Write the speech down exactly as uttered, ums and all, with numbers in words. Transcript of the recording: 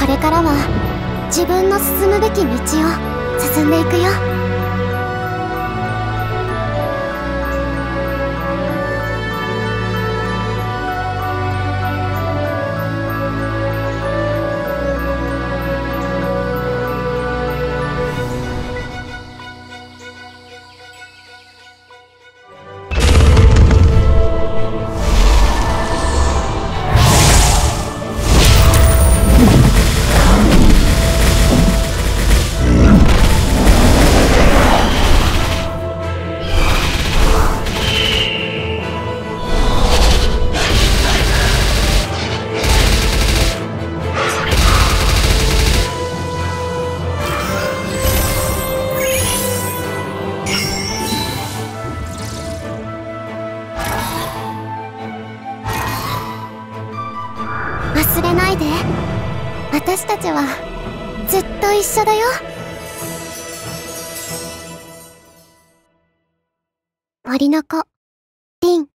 これからは自分の進むべき道を進んでいくよ。忘れないで。私たちはずっと一緒だよ。森の子、リン。